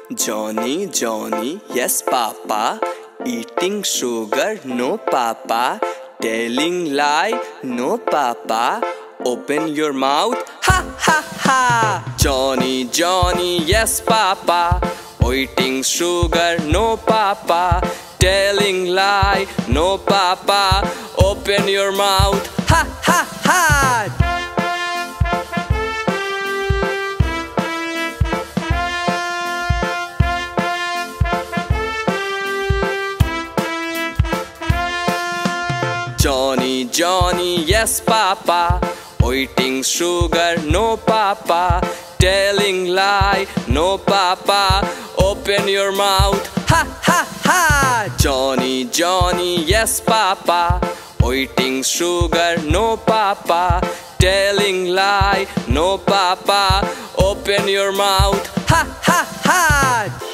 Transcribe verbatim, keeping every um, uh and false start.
Johny, Johny, yes papa. Eating sugar, no papa. Telling lie, no papa. Open your mouth, ha ha ha. Johny, Johny, yes papa. Eating sugar, no papa. Telling lie, no papa. Open your mouth, ha ha ha. Johny, Johny, yes papa. Eating sugar, no papa. Telling lie, no papa. Open your mouth, ha ha ha. Johny, Johny, yes papa. Eating sugar, no papa. Telling lie, no papa. Open your mouth, ha ha ha.